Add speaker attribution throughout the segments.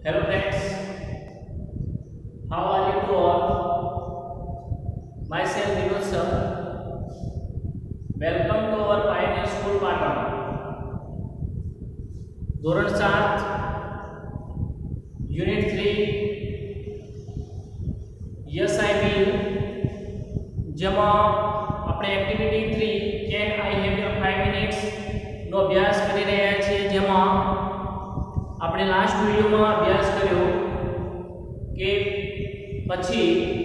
Speaker 1: Hello friends, how are you to all? Myself Vinod sir. Welcome to our Pioneer School Patan. ધોરણ 7 unit 3 yes I will જેમાં આપણે activity 3 can I have your 5 minutes નો અભ્યાસ કરી રહ્યા છીએ જેમાં આપણે લાસ્ટ વિડિયોમાં અભ્યાસ કર્યો કે પછી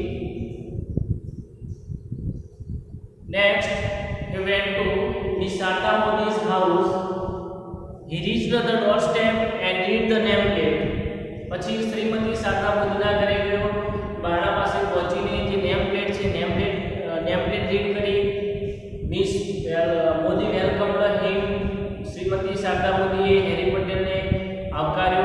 Speaker 1: next he went to Miss Sarda Modi's house. He reached the doorstep and read the name plate. પછી શ્રીમતી શારદા મોદીના ઘરે ગયો, બારણા પાસે પહોંચીને જે નેમ પ્લેટ છે નેમ પ્લેટ રીડ કરી. Miss Modi welcome him. Shrimati Sharda મોદીએ હેરી પટેલને આવકાર્યો.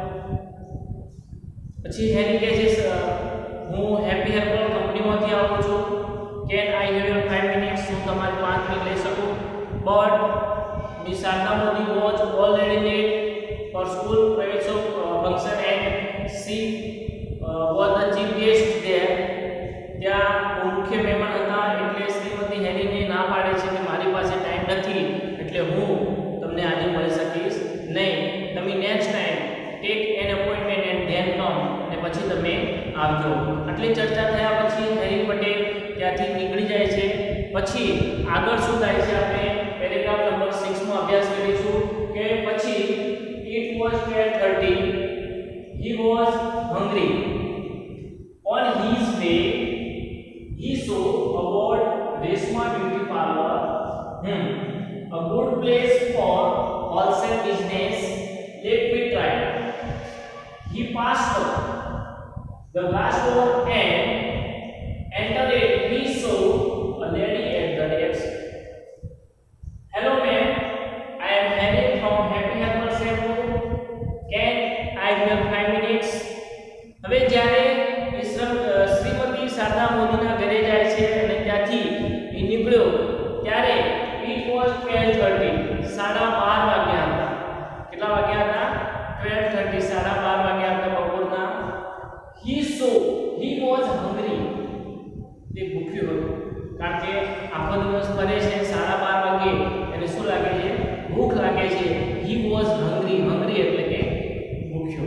Speaker 1: પછી હેરી કહે છે હું હેપી હેર્બલ કંપનીમાંથી આવું છું. Can I have your 5 minutes? હું તમારી 5 મિનિટ લઈ શકું? But Miss Sarda Modi was already late for school Pravesh function and she was the chief guest there. ત્યાં મુખ્ય મહેમાન હતા એટલે શ્રીમતી હેરીને ના પાડે છે કે મારી પાસે ટાઈમ નથી એટલે હું તમને આજે મળી શકીશ નહીં. તમે next time take an appointment and then come અને પછી તમે આવજો. આટલી ચર્ચા થયા પછી હેરી પટેલ ત્યાંથી નીકળી જાય છે. પછી આગળ શું થાય છે આપણે પેરેગ્રાફ નંબર 6 માં અભ્યાસ કરીશું કે પછી it was 12:30 he was hungry. On his way he saw aboard Resma beauty parlor a good place for wholesale business. Let me try. He passed the glass door and entered it. He saw a lady at the desk. Hello ma'am, I am Harry from Happy Herbal Shampoo. Can I have 5 minutes? હવે જ્યારે શ્રીમતી શારદા મોદીના ઘરે જાય છે અને ત્યાંથી એ નીકળ્યો ત્યારે it was 12:30 12:30 વાગ્યા હતા. કેટલા વાગ્યા હતા? 12:30 12:30 વાગ્યા હતા બપોરના. he was hungry. તે ભૂખ્યો હતો કારણ કે આખો દિવસ ફરે છે. 12:30 વાગે એને શું લાગે છે? ભૂખ લાગે છે. he was hungry એટલે કે ભૂખ્યો.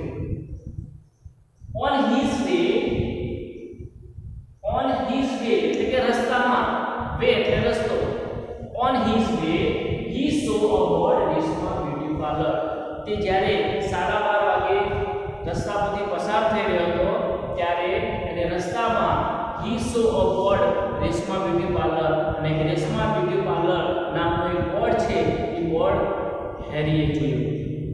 Speaker 1: on his way એટલે કે રસ્તામાં, વે એટલે રસ્તો. on his way he saw aboard Resma beauty parlor. તે જ્યારે 12:30 વાગે રસ્તા પરથી પસાર થઈ રહ્યો હતો ત્યારે એને રસ્તામાં he saw aboard Resma beauty parlor અને Resma beauty parlor નામનો એક બોર્ડ છે એ બોર્ડ હેરીએ જોયું.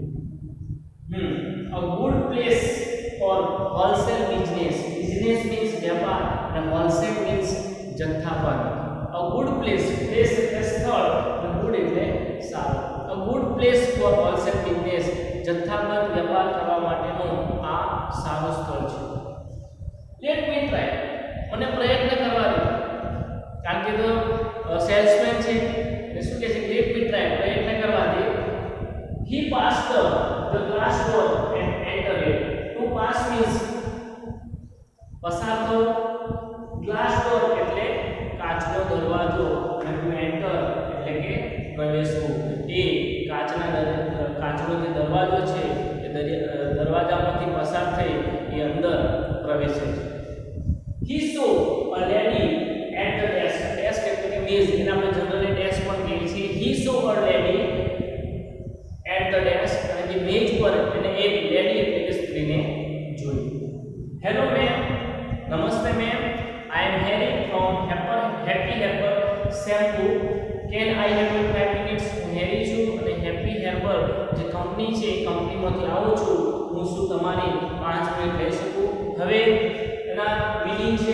Speaker 1: a good place for wholesale business. business means વ્યાપાર અને wholesale means જથ્થાબંધ. a good place એટલે સ્થળ અને good એટલે સારું. a good place for wholesale business જથ્થાબંધ વ્યાપાર કરવા માટેનું આ સારું સ્થળ છે. let me try. મને પ્રયત્ન કરવા દે કારણ કે તો સેલ્સમેન છે એટલે શું કહે છે? Let me try. પ્રયત્ન કરવા દે. he passed the glass door and entered it. to pass means પસાર થવો. glass door એટલે કાચનો દરવાજો અને to enter એટલે કે પ્રવેશવું. એ કાચનો જે દરવાજો છે એ દરવાજામાંથી પસાર થઈ એ અંદર પ્રવેશે છે. he saw a lady at the desk. desk એટલે કે મેજ, એને આપણે જનરલી ડેસ્ક પણ કહીએ છીએ. he saw a lady at the desk અને જે મેજ પર એને એક લેડી એટલે કે સ્ત્રીને જોઈ. Hello ma'am. નમસ્તે ma'am. I am Harry from Happy Herbal Shampoo. Can I have your 5 minutes? હું હેરી છું અને હેપી હેર્બલ જે કંપની છે એ કંપનીમાંથી આવું છું. હું શું તમારી 5 મિનિટ લઈ શકું? હવે એના મીનિંગ છે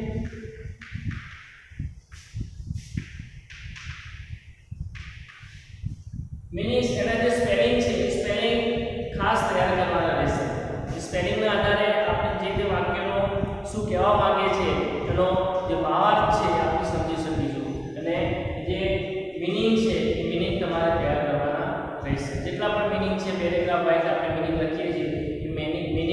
Speaker 1: મીનિંગ્સ. એના જે સ્પેલિંગ છે એ સ્પેલિંગ ખાસ તૈયાર કરવાના રહેશે. સ્પેલિંગના આધારે આપણે જે તે વાક્યનો શું કહેવા માંગે છે એનો જે ભાવાર્થ છે આપણે સમજી શકીશું અને જે મીનિંગ છે એ મીનિંગ તમારે તૈયાર કરવાના રહેશે. જેટલા પણ મીનિંગ છે પેરેગ્રાફ વાઇઝ આપણે મીનિંગ લખીએ છીએ એ મીનિંગ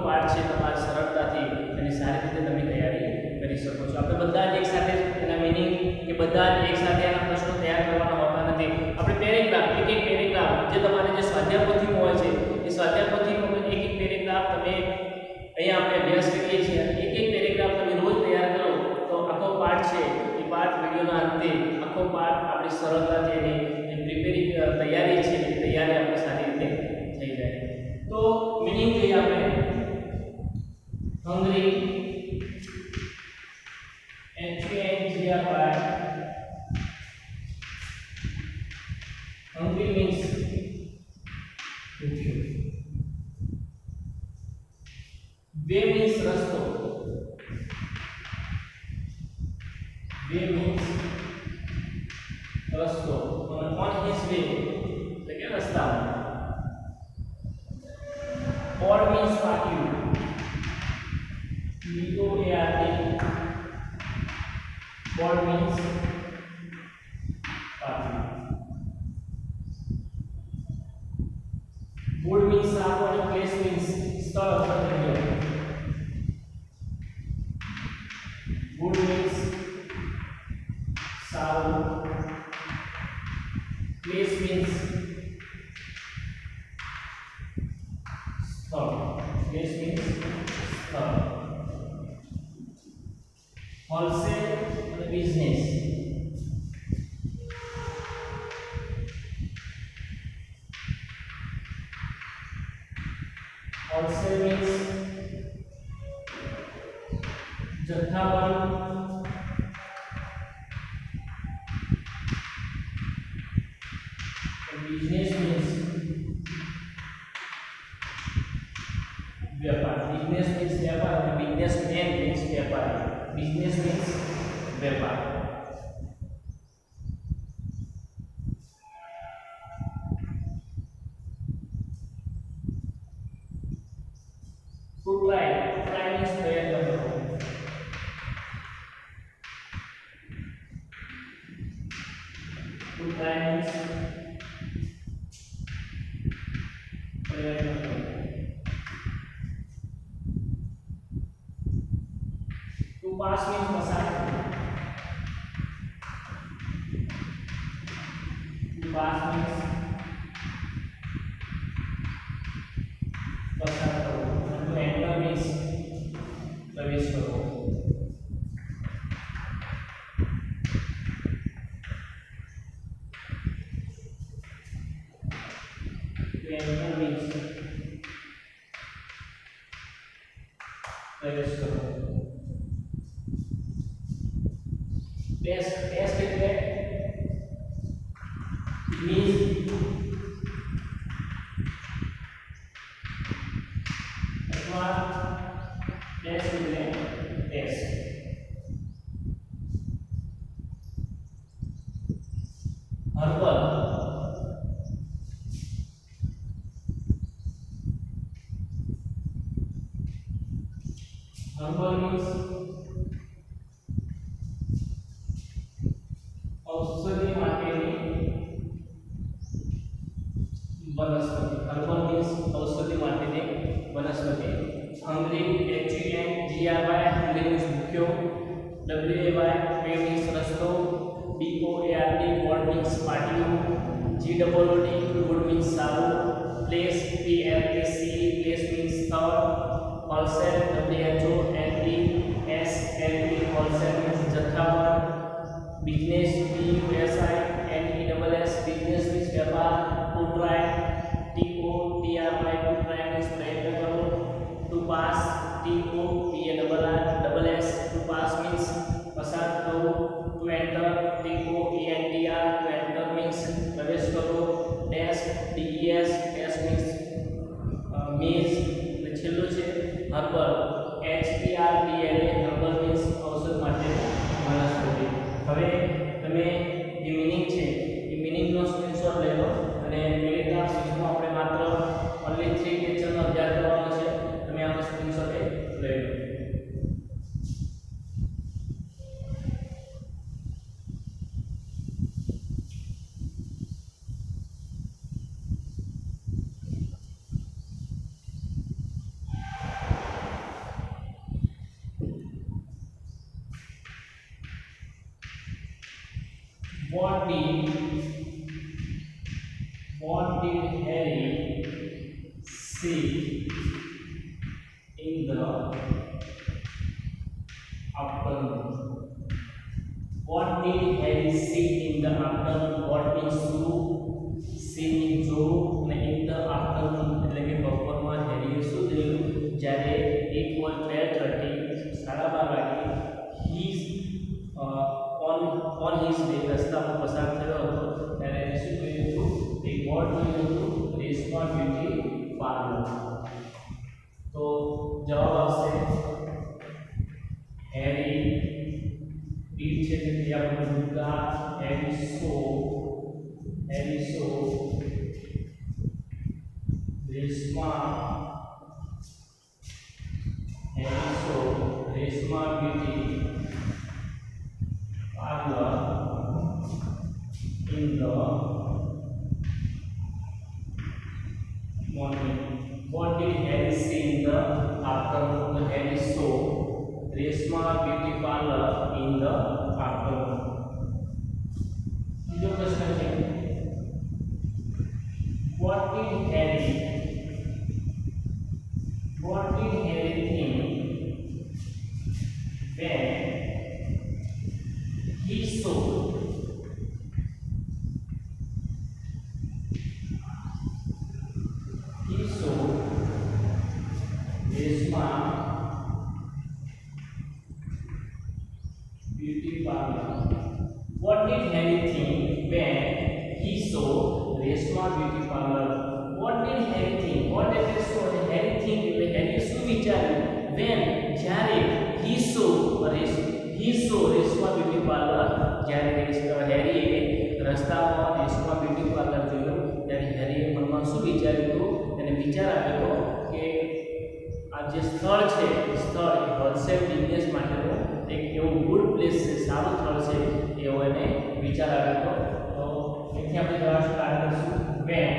Speaker 1: પાઠ છે તમારે સરળતાથી અને સારી રીતે તમે તૈયારી કરી શકો છો. આપણે બધા જ એકસાથે એના મીનિંગ કે બધા જ એકસાથે આના પ્રશ્નો તૈયાર કરવાના હોતા નથી. આપણે પેરેગ્રાફ એક પેરેગ્રાફ જે તમારે જે સ્વાધ્યાય પોથીમાં હોય છે એ સ્વાધ્યાય પોથીમાં એક પેરેગ્રાફ તમે અહીંયા આપણે અભ્યાસ કરીએ છીએ. એક પેરેગ્રાફ તમે રોજ તૈયાર કરો તો આખો પાઠ છે એ પાઠ વિડિયોના અંતે આખો પાઠ આપણી સરળતાથી એની પ્રિપેરિંગ તૈયારી છે એ તૈયારી આપણે સારી રીતે થઈ જાય. તો મીનિંગ જોઈએ આપણે hungry hungry means way means રસ્તો way means રસ્તો on his way એટલે કે રસ્તામાં. board means પાટિયું board board means પાટિયું. good means સારું અને place means સ્થળ અથવા જગ્યા. good means સારું, place means સ્થળ, place means સ્થળ. wholesale અને business. wholesale means જથ્થાબંધ, business means व्यापार. business means व्यापार અને businessman means व्यापारी. business means व्यापार. to try means પ્રયત્ન કરવો. to try means પ્રયત્ન કરવો. to pass means પસાર કરવું. to pass means પસાર કરવું. to enter means પ્રવેશ કરવો. to enter means પ્રવેશ કરવો. test એટલે means અથવા test એટલે test. herbal means ઔષધિ માટેની વનસ્પતિ. herbal means ઔષધિ માટેની વનસ્પતિ. hungry hungry means ભૂખ્યો. way means રસ્તો. board means પાટિયું. good means સારું. place place means સ્થળ. wholesale wholesale means જથ્થાબંધ. business business business means व्यापार. to try to try means પ્રયત્ન કરવો. to pass to pass means પસાર કરવું. to enter to enter means પ્રવેશ કરવો. desk means means છેલ્લું છે herbal herbal means ઔષધ માટે વનસ્પતિ. હવે તમે જે મીનિંગ છે એ મીનિંગનો સ્ક્રીનશોટ લઈ લો અને પેરેગ્રાફ 6 માં આપણે માત્ર ઓન્લી 3 લેક્ચરનો અભ્યાસ કરવાનો છે. તમે આનો સ્ક્રીનશોટ લઈ લો. what did Harry see in the afternoon? What did Harry see in the afternoon? What means to see means જો અને in the afternoon એટલે કે બપોરમાં હેરીએ શું જોયું જ્યારે it was 12:30 12:30 વાગે he on his way રસ્તામાં પસાર થયો હતો ત્યારે એને શું જોયું હતું એ વોટ જોયું હતું રેશમા બ્યુટી પાર્લર તો જવાબ આવશે હેરી did છે કે આપણે ભૂલતા Harry saw Reshma beauty parlour in the morning. What did Harry see in the afternoon? Harry saw Reshma beauty parlor in the afternoon. બીજો પ્રશ્ન છે What did Harry think when he saw Reshma beauty parlor? What did Harry think when he saw Reshma beauty parlor? What did Harry think? What did Harry think? Harry શું વિચાર્યું when જ્યારે he saw Reshma beauty parlor જ્યારે હેરીએ રસ્તામાં Reshma beauty parlour જોયું ત્યારે હેરીએ મનમાં શું વિચાર્યું હતું એને વિચાર આવ્યો કે આ જે સ્થળ છે સ્થળ હોલસેલ બિઝનેસ માટેનું એક એવું ગુડ પ્લેસ છે સારું સ્થળ છે એવો એને વિચાર આવ્યો હતો તો અહીંથી આપણે જવાબ સ્ટાર્ટ કરશું when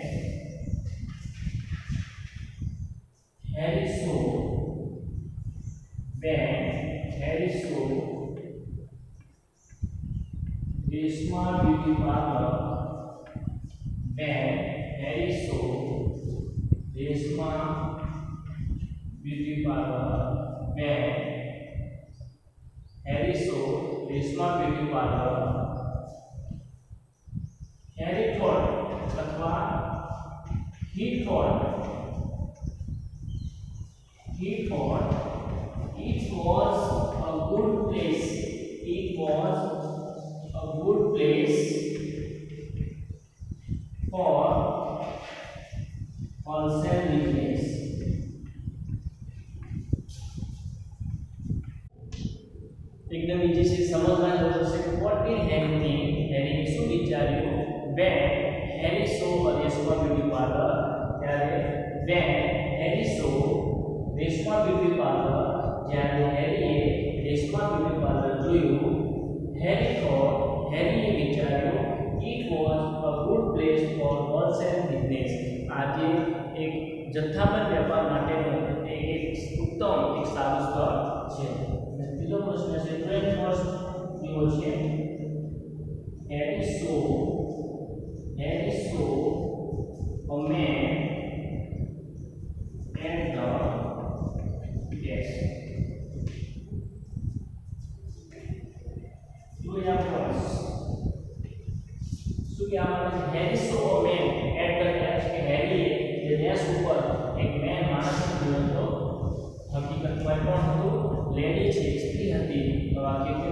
Speaker 1: Harry saw Reshma beauty parlor when Harry saw Reshma beauty parlor when Harry saw Reshma beauty parlor Harry thought अथवा he thought it was a good place for wholesale business. एकदम easy से समझना जरूर से what did Harry think Harry ने શું વિચાર્યું when Harry saw Reshma beauty parlor ત્યારે when Harry saw Reshma beauty parlor જ્યારે હેરીએ રેશમા બ્યુટી પાર્લર જોયું હેરીએ વિચાર્યું it was a good place for wholesale business. આજે એક જથ્થાબંધ વેપાર માટેનું એક ઉત્તમ એક સારું સ્થળ છે. બીજો પ્રશ્ન છે 21st એવો છે Harry saw a man at the desk. Do you have words? So Harry saw a man at the desk. Harry જે desk ઉપર એક man માણસને જોયો હતો. હકીકતમાં કોણ હતું? લેડી છે, સ્ત્રી હતી. તો આ કેવી